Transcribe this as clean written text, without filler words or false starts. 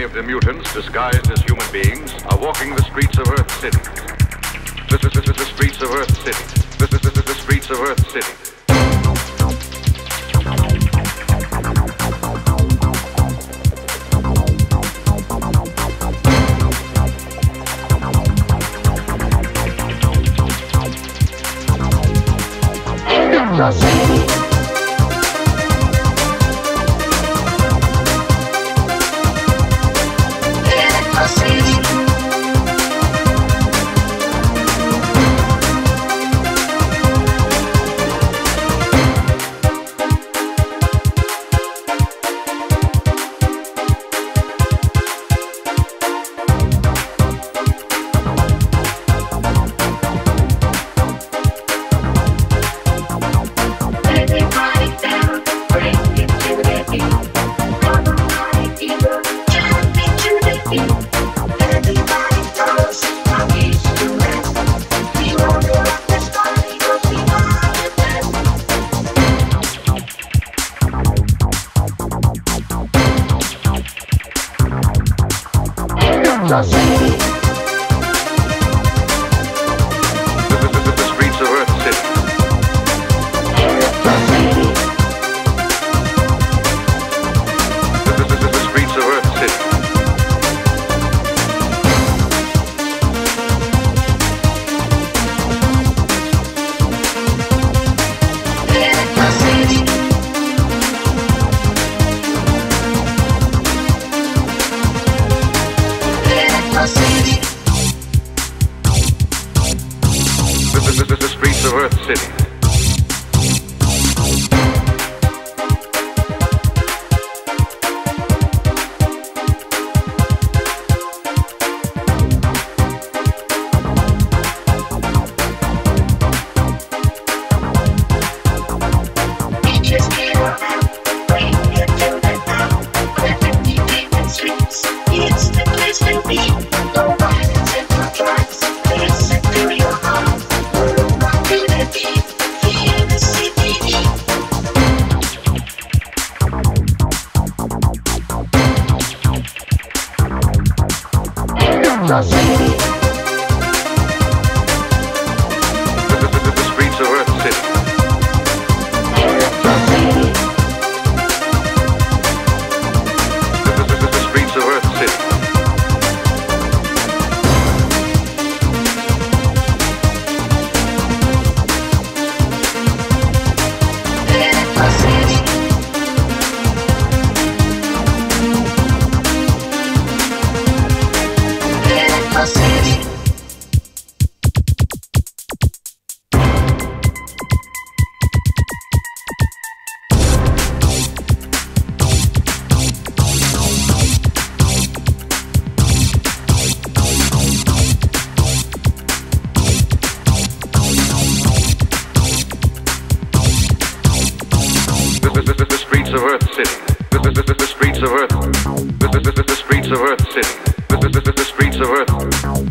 Many of the mutants, disguised as human beings, are walking the streets of Earth City. This is the streets of Earth City. This is the streets of Earth City. The streets of Earth City. The streets of Earth City. The streets of Earth. The streets of Earth City. The streets of Earth.